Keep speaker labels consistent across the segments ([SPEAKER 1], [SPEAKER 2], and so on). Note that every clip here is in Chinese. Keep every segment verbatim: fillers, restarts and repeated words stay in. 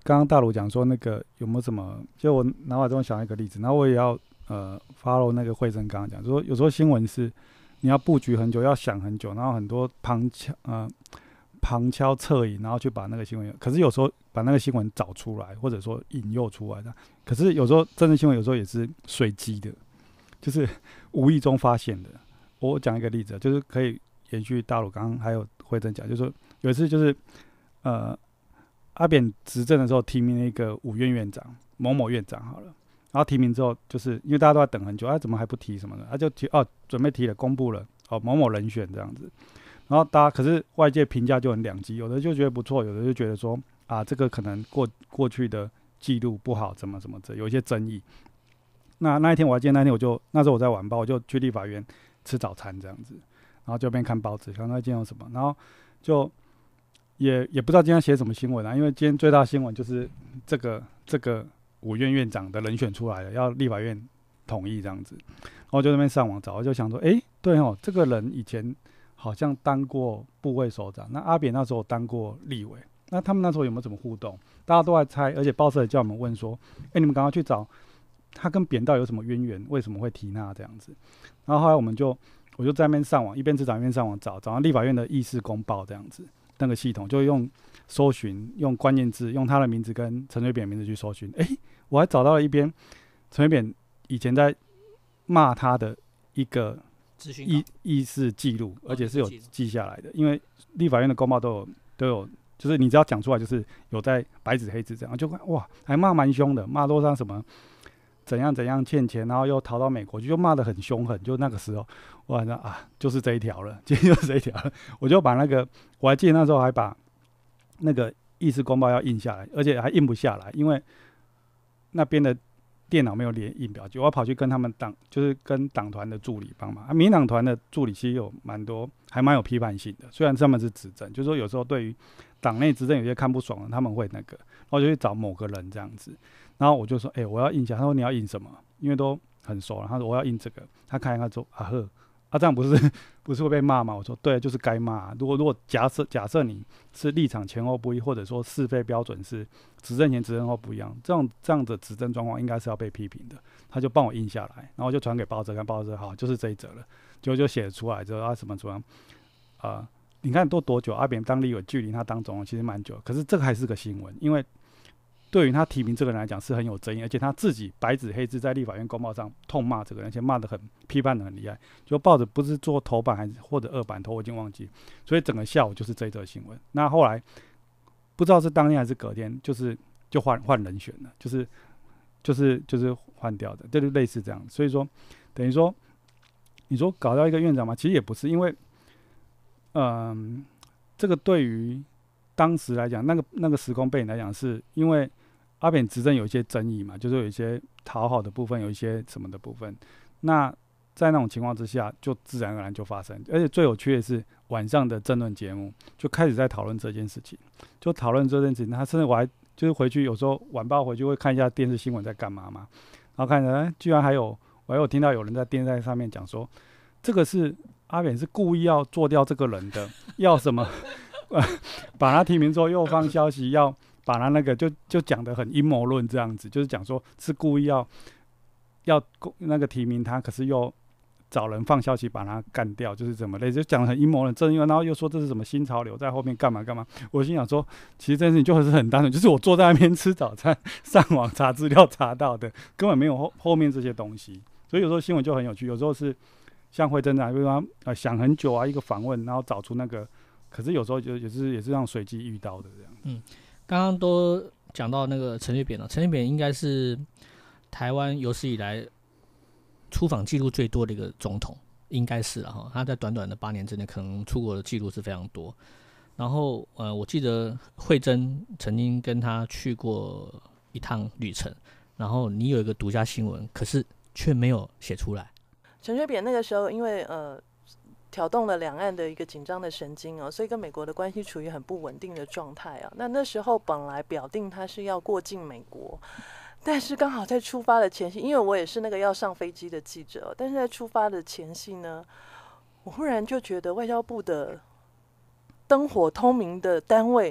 [SPEAKER 1] 刚刚大鲁讲说那个有没有什么，就我脑海中想一个例子，然后我也要呃 follow 那个慧珍刚刚讲，说有时候新闻是你要布局很久，要想很久，然后很多旁敲呃旁敲侧击，然后去把那个新闻，可是有时候把那个新闻找出来，或者说引诱出来的，可是有时候政治新闻有时候也是随机的，就是无意中发现的。我讲一个例子，就是可以延续大陆刚刚还有慧珍讲，就是说有一次就是呃阿扁执政的时候提名了一个五院院长某某院长好了，然后提名之后就是因为大家都在等很久，他、啊、怎么还不提什么的，他、啊、就提哦准备提了，公布了哦某某人选这样子，然后大家可是外界评价就很两极，有的就觉得不错，有的就觉得说啊这个可能过过去的记录不好，怎么怎么的，有一些争议。那那一天我还记得那天我就那时候我在晚报，我就去立法院吃早餐这样子，然后就边看报纸，看到今天有什么，然后就也也不知道今天写什么新闻啊，因为今天最大的新闻就是这个这个五院院长的人选出来了，要立法院同意这样子，然后就在那边上网找，我就想说，哎，对哦，这个人以前好像当过部会首长，那阿扁那时候当过立委，那他们那时候有没有什么互动？大家都在猜，而且报社也叫我们问说，哎，你们赶快去找他跟扁道有什么渊源，为什么会提那这样子？然后后来我们就我就在那边上网，一边吃早一边上网找，找到立法院的议事公报这样子，那个系统就用搜寻，用关键字，用他的名字跟陈水扁的名字去搜寻，哎，我还找到了一篇陈水扁以前在骂他的一个议议事记录，而且是有记下来的，因为立法院的公报都有都有，就是你只要讲出来，就是有在白纸黑字这样，就哇，还骂蛮凶的，骂多上什么怎样怎样欠钱，然后又逃到美国去，就骂得很凶狠。就那个时候，我说啊，就是这一条了，今天就是这一条了。我就把那个，我还记得那时候还把那个议事公报要印下来，而且还印不下来，因为那边的电脑没有连印表机，我要跑去跟他们党，就是跟党团的助理帮忙。啊，民党团的助理其实有蛮多，还蛮有批判性的。虽然他们是执政，就是说有时候对于党内执政有些看不爽的，他们会那个，然后就去找某个人这样子。然后我就说，哎、欸，我要印下。他说你要印什么？因为都很熟了。他说我要印这个。他看一看说，啊呵，啊这样不是不是会被骂吗？我说对，就是该骂、啊。如果如果假设假设你是立场前后不一，或者说是非标准是执政前执政后不一样，这样这样的执政状况应该是要被批评的。他就帮我印下来，然后就传给报社看，报社好就是这一则了，结果就写出来之后啊什么什么啊、呃，你看都多久？阿扁当立委距离他当总统其实蛮久，可是这个还是个新闻，因为对于他提名这个人来讲是很有争议，而且他自己白纸黑字在立法院公报上痛骂这个人，而且骂得很批判得很厉害。就报纸不是做头版还是或者二版头，我已经忘记。所以整个下午就是这一则新闻。那后来不知道是当天还是隔天，就是就换换人选了，就是就是就是换掉的，就是类似这样。所以说等于说，你说搞到一个院长嘛，其实也不是，因为嗯、呃，这个对于当时来讲，那个那个时空背景来讲，是因为阿扁执政有一些争议嘛，就是有一些讨好的部分，有一些什么的部分。那在那种情况之下，就自然而然就发生。而且最有趣的是，晚上的政论节目就开始在讨论这件事情，就讨论这件事情。他甚至我还就是回去有时候晚报回去会看一下电视新闻在干嘛嘛，然后看着、哎、居然还有我还有听到有人在电视上面讲说，这个是阿扁是故意要做掉这个人的，要什么？把他提名之后又放消息，要把他那个就就讲得很阴谋论这样子，就是讲说是故意要要那个提名他，可是又找人放消息把他干掉，就是怎么类似，就讲得很阴谋论，正因为然后又说这是什么新潮流在后面干嘛干嘛。我心想说，其实这件事情就是很单纯，就是我坐在那边吃早餐，上网查资料查到的，根本没有 后, 后面这些东西。所以有时候新闻就很有趣，有时候是像慧珍啊，比如说呃想很久啊，一个访问，然后找出那个。可是有时候就也是也是这样随机遇到的这样。
[SPEAKER 2] 嗯，刚刚都讲到那个陈水扁了，陈水扁应该是台湾有史以来出访记录最多的一个总统，应该是了哈。他在短短的八年之内，可能出国的记录是非常多。然后呃，我记得慧珍曾经跟他去过一趟旅程，然后你有一个独家新闻，可是却没有写出来。
[SPEAKER 3] 陈水扁那个时候因为呃。挑动了两岸的一个紧张的神经哦，所以跟美国的关系处于很不稳定的状态啊。那那时候本来表定他是要过境美国，但是刚好在出发的前夕，因为我也是那个要上飞机的记者，但是在出发的前夕呢，我忽然就觉得外交部的灯火通明的单位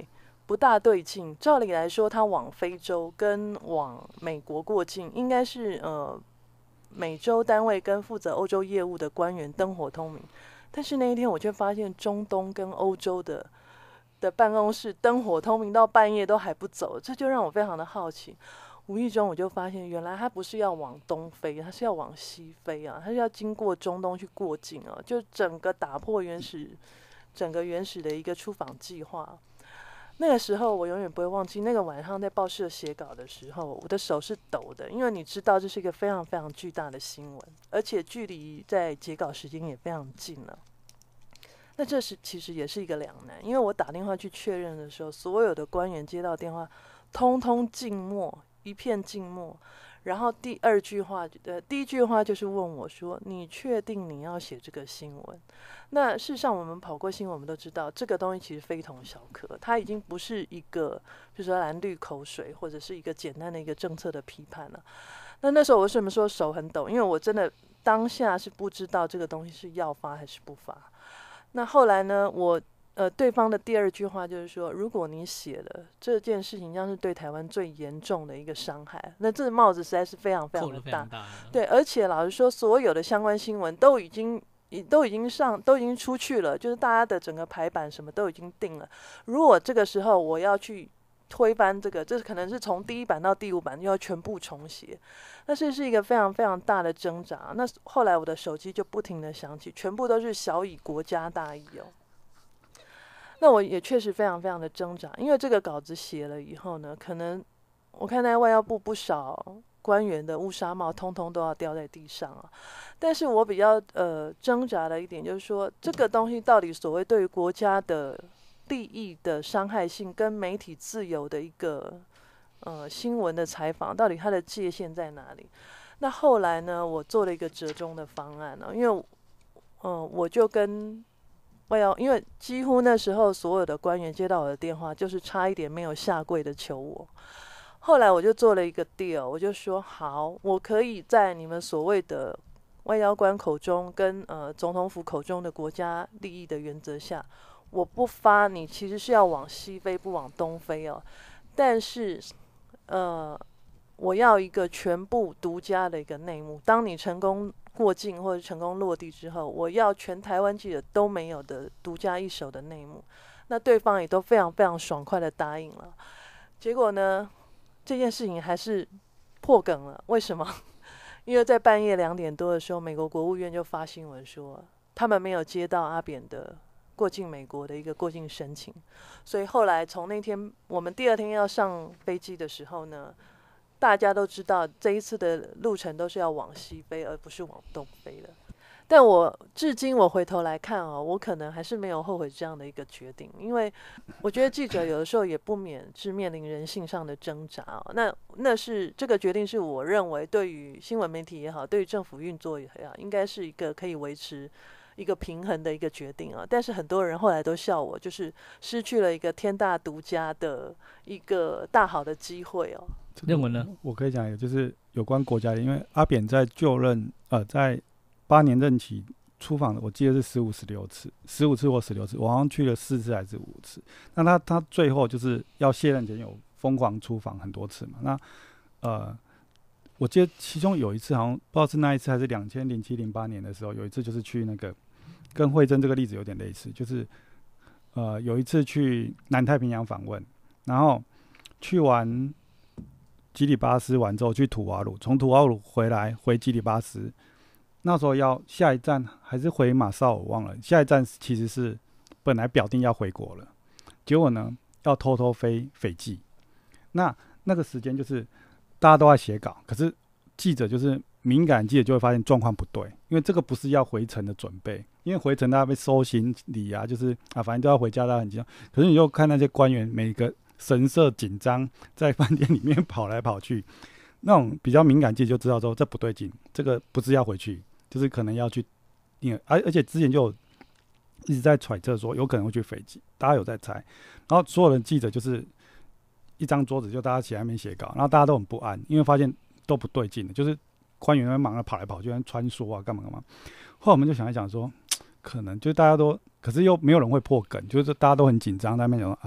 [SPEAKER 3] 不大对劲。照理来说，他往非洲跟往美国过境，应该是呃美洲单位跟负责欧洲业务的官员灯火通明。但是那一天，我却发现中东跟欧洲的的办公室灯火通明到半夜都还不走，这就让我非常的好奇。无意中我就发现，原来他不是要往东飞，他是要往西飞啊，他是要经过中东去过境啊，就整个打破原始，整个原始的一个出访计划。那个时候我永远不会忘记，那个晚上在报社写稿的时候，我的手是抖的，因为你知道这是一个非常非常巨大的新闻，而且距离在截稿时间也非常近了。那这是其实也是一个两难，因为我打电话去确认的时候，所有的官员接到电话，通通静默，一片静默。然后第二句话，呃，第一句话就是问我说：“你确定你要写这个新闻？”那事实上，我们跑过新闻，我们都知道这个东西其实非同小可，它已经不是一个，比如说蓝绿口水，或者是一个简单的一个政策的批判了。那那时候我为什么说手很抖？因为我真的当下是不知道这个东西是要发还是不发。那后来呢，我呃对方的第二句话就是说，如果你写了这件事情，将是对台湾最严重的一个伤害。那这个帽子实在是非常非常的大，
[SPEAKER 2] 大
[SPEAKER 3] 对，而且老实说，所有的相关新闻都已经都已经上都已经出去了，就是大家的整个排版什么都已经定了。如果这个时候我要去推翻这个，这可能是从第一版到第五版又要全部重写，那这是一个非常非常大的挣扎。那后来我的手机就不停的响起，全部都是小以国家大义哦。那我也确实非常非常的挣扎，因为这个稿子写了以后呢，可能我看在外交部不少官员的乌纱帽通通都要掉在地上啊。但是我比较呃挣扎的一点就是说，这个东西到底所谓对于国家的利益的伤害性跟媒体自由的一个呃新闻的采访，到底它的界限在哪里？那后来呢，我做了一个折中的方案呢、啊，因为嗯、呃，我就跟外交，因为几乎那时候所有的官员接到我的电话，就是差一点没有下跪的求我。后来我就做了一个 deal， 我就说好，我可以在你们所谓的外交官口中跟呃总统府口中的国家利益的原则下，我不发，你其实是要往西飞不往东飞哦。但是呃，我要一个全部独家的一个内幕。当你成功过境或者成功落地之后，我要全台湾记者都没有的独家一手的内幕。那对方也都非常非常爽快的答应了。结果呢，这件事情还是破梗了。为什么？因为在半夜两点多的时候，美国国务院就发新闻说，他们没有接到阿扁的过境美国的一个过境申请，所以后来从那天我们第二天要上飞机的时候呢，大家都知道这一次的路程都是要往西飞，而不是往东飞的。但我至今我回头来看哦，我可能还是没有后悔这样的一个决定，因为我觉得记者有的时候也不免是面临人性上的挣扎哦。那那是这个决定是我认为对于新闻媒体也好，对于政府运作也好，应该是一个可以维持一个平衡的一个决定啊。但是很多人后来都笑我，就是失去了一个天大独家的一个大好的机会哦。
[SPEAKER 2] 认为呢？
[SPEAKER 1] 我可以讲一个，就是有关国家的，因为阿扁在就任，呃，在八年任期出访的，我记得是十五、十六次，十五次或十六次，我好像去了四次还是五次。那他他最后就是要卸任前有疯狂出访很多次嘛。那呃，我记得其中有一次好像不知道是那一次还是两千零七零八年的时候，有一次就是去那个跟惠珍这个例子有点类似，就是呃有一次去南太平洋访问，然后去完基里巴斯完之后去土瓦鲁，从土瓦鲁回来回基里巴斯。那时候要下一站还是回马绍尔，我忘了。下一站其实是本来表定要回国了，结果呢要偷偷飞斐济。那那个时间就是大家都在写稿，可是记者就是敏感记者就会发现状况不对，因为这个不是要回程的准备，因为回程大家被收行李啊，就是啊反正都要回家，大家很紧张。可是你就看那些官员每个神色紧张，在饭店里面跑来跑去，那种比较敏感记者就知道说这不对劲，这个不是要回去。就是可能要去，而而且之前就一直在揣测说有可能会去斐济，大家有在猜，然后所有的记者就是一张桌子，就大家起来那边写稿，然后大家都很不安，因为发现都不对劲的，就是官员在忙着跑来跑去，穿梭啊，干嘛干嘛。后来我们就想一想说，可能就是大家都，可是又没有人会破梗，就是大家都很紧张，在那边讲啊呵，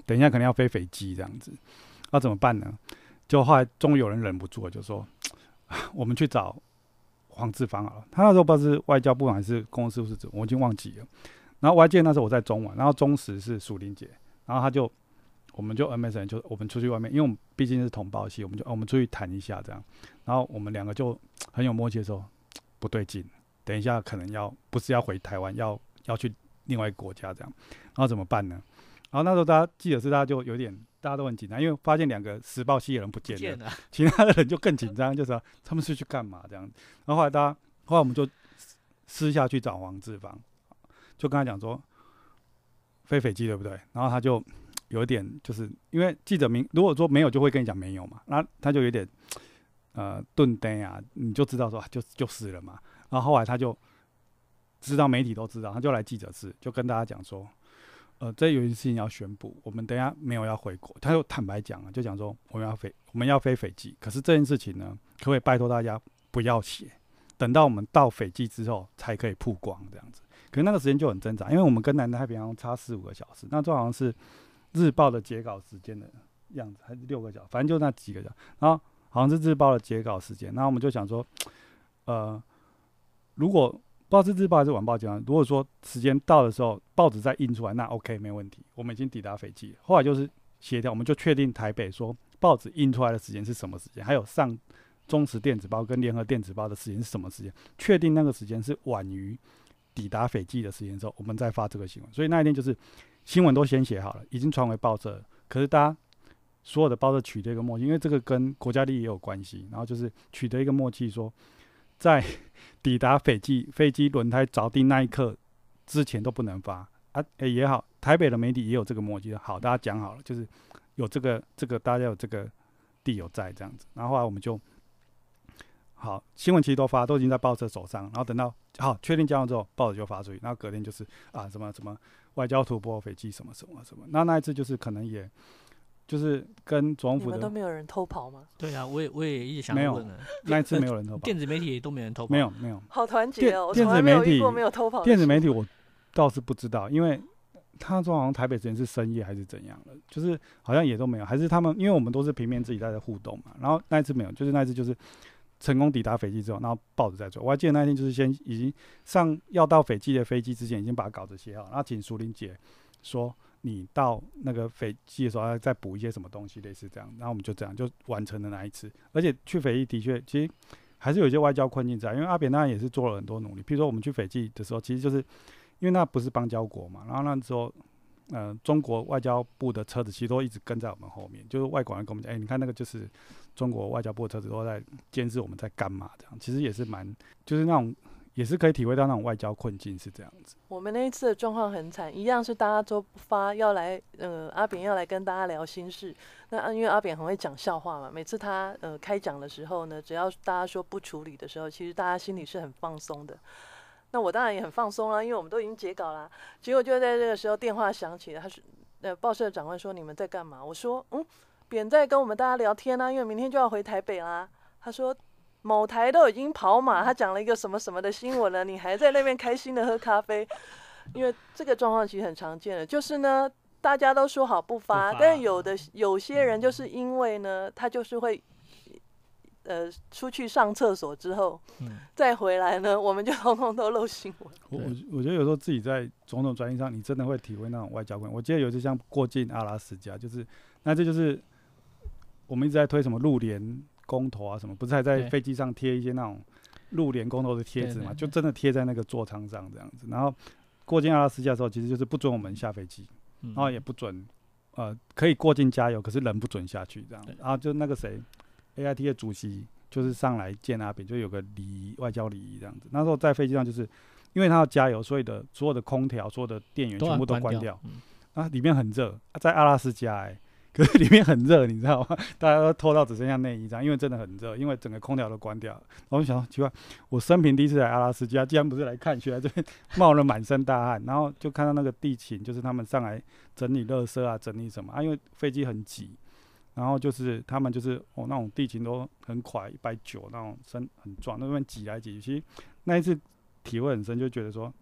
[SPEAKER 1] 等一下可能要飞飞机这样子，那、啊、怎么办呢？就后来终于有人忍不住了，就说我们去找黄志芳好了。他那时候不知道是外交部还是公司是，我已经忘记了。然后我还记得那时候我在中晚，然后中时是蜀林姐，然后他就我们就 M S N 就我们出去外面，因为我们毕竟是同胞系，我们就、哦、我们出去谈一下这样。然后我们两个就很有默契的说不对劲，等一下可能要不是要回台湾，要要去另外一个国家这样。然后怎么办呢？然后那时候大家记得是大家就有点大家都很紧张，因为发现两个时报系的人不见 了,
[SPEAKER 2] 不见了
[SPEAKER 1] 其他的人就更紧张，就说他们是去干嘛这样。然后后来大家后来我们就私下去找黄志芳，就跟他讲说飞飞机对不对？然后他就有一点就是因为记者明如果说没有就会跟你讲没有嘛，那他就有点呃顿呆啊，你就知道说就就是了嘛。然后后来他就知道媒体都知道，他就来记者室就跟大家讲说。呃，这有一件事情要宣布，我们等一下没有要回国，他就坦白讲了，就讲说我们要飞，我们要飞斐济，可是这件事情呢，可不可以拜托大家不要写，等到我们到斐济之后才可以曝光这样子。可是那个时间就很挣扎，因为我们跟南太平洋差四五个小时，那这好像是日报的截稿时间的样子，还是六个小时，反正就那几个小时。然后好像是日报的截稿时间，然后我们就想说，呃，如果不知道是日报还是晚报讲，如果说时间到的时候，报纸再印出来，那 OK 没问题，我们已经抵达斐济了。后来就是协调，我们就确定台北说报纸印出来的时间是什么时间，还有上中时电子报跟联合电子报的时间是什么时间，确定那个时间是晚于抵达斐济的时间之后，我们再发这个新闻。所以那一天就是新闻都先写好了，已经传回报社，可是大家所有的报社取得一个默契，因为这个跟国家利益也有关系，然后就是取得一个默契说。在抵达斐济飞机轮胎着地那一刻之前都不能发啊，欸、也好，台北的媒体也有这个默契，好，大家讲好了，就是有这个这个大家有这个地有在这样子，然后后来我们就好新闻其实都发，都已经在报社手上，然后等到好确定交完之后，报纸就发出去，然后隔天就是啊什么什么外交突破斐济什么什么什么，那那一次就是可能也。就是跟总统府的，
[SPEAKER 3] 你们都没有人偷跑吗？
[SPEAKER 2] 对啊，我也我也一直想问了，
[SPEAKER 1] 那一次没有人偷跑，
[SPEAKER 2] 电子媒体都没人偷跑，
[SPEAKER 1] 没有没有，
[SPEAKER 3] 好团结哦！
[SPEAKER 1] 电子媒体
[SPEAKER 3] 没有偷跑，
[SPEAKER 1] 电子媒体我倒是不知道，因为他说好像台北时间是深夜还是怎样的，就是好像也都没有，还是他们因为我们都是平面自己在这互动嘛，然后那一次没有，就是那一次就是成功抵达斐济之后，然后报纸在做，我还记得那一天就是先已经上要到斐济的飞机之前已经把稿子写好，然后请淑玲姐说。你到那个斐济的时候要再补一些什么东西，类似这样，然后我们就这样就完成了那一次。而且去斐济的确，其实还是有一些外交困境在，因为阿扁当然也是做了很多努力。譬如说我们去斐济的时候，其实就是因为那不是邦交国嘛，然后那时候，呃，中国外交部的车子其实都一直跟在我们后面，就是外国人跟我们讲，哎、欸，你看那个就是中国外交部的车子都在监视我们在干嘛，这样其实也是蛮，就是那种。也是可以体会到那种外交困境是这样子。
[SPEAKER 3] 我们那一次的状况很惨，一样是大家都发要来，呃，阿扁要来跟大家聊心事。那因为阿扁很会讲笑话嘛，每次他呃开讲的时候呢，只要大家说不处理的时候，其实大家心里是很放松的。那我当然也很放松啦，因为我们都已经截稿啦。结果就在这个时候电话响起了，他说，呃，报社长官说你们在干嘛？我说，嗯，扁在跟我们大家聊天啊，因为明天就要回台北啦。他说。某台都已经跑马，他讲了一个什么什么的新闻了，你还在那边开心的喝咖啡，因为这个状况其实很常见的，就是呢，大家都说好不发，不发但有的有些人就是因为呢，他就是会，呃，出去上厕所之后，嗯、再回来呢，我们就通通都漏新闻。
[SPEAKER 1] 我我我觉得有时候自己在种种专业上，你真的会体会那种外交观。我记得有一次像过境阿拉斯加，就是那这就是我们一直在推什么陆联。公投啊什么，不是还在飞机上贴一些那种陆联公投的贴纸嘛？就真的贴在那个座舱上这样子。然后过境阿拉斯加的时候，其实就是不准我们下飞机，嗯、然后也不准呃可以过境加油，可是人不准下去这样。然后就那个谁 A I T 的主席就是上来见阿扁，就有个礼仪外交礼仪这样子。那时候在飞机上就是因为他要加油，所以的所有的空调、所有的电源全部都关掉。掉嗯、啊，里面很热，啊、在阿拉斯加哎、欸。可是里面很热，你知道吗？大家都脱到只剩下内衣这样，因为真的很热，因为整个空调都关掉了。然后我就想说奇怪，我生平第一次来阿拉斯加，竟然不是来看雪，来这边冒了满身大汗，然后就看到那个地勤，就是他们上来整理垃圾啊，整理什么啊，因为飞机很挤，然后就是他们就是哦那种地勤都很快，一百九那种身很壮，那边挤来挤去。其实那一次体会很深，就觉得说，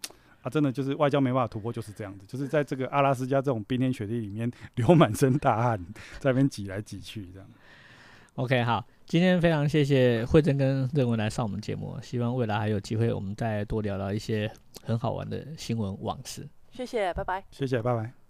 [SPEAKER 1] 啊，真的就是外交没办法突破，就是这样子，就是在这个阿拉斯加这种冰天雪地里面流满身大汗，在那边挤来挤去这样。
[SPEAKER 2] OK， 好，今天非常谢谢慧珍跟任文来上我们节目，希望未来还有机会我们再多聊聊一些很好玩的新闻往事。
[SPEAKER 3] 谢谢，拜拜。
[SPEAKER 1] 谢谢，拜拜。